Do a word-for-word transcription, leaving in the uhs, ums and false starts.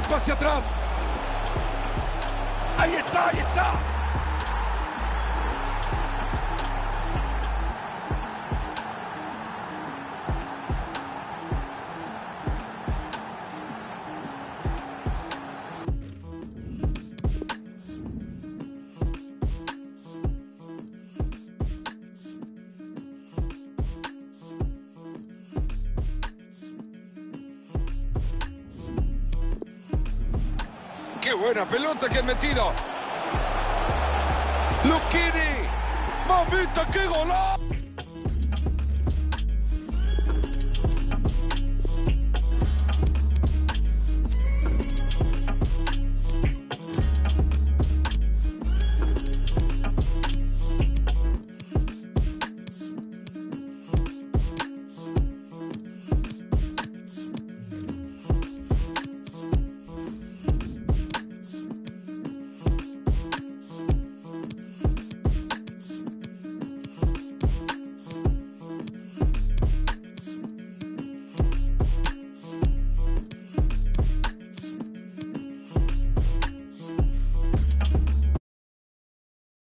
pase atrás. Ahí está, ahí está. ¡Qué buena pelota que han metido! ¡Lo quiere! ¡Mamita, qué golazo!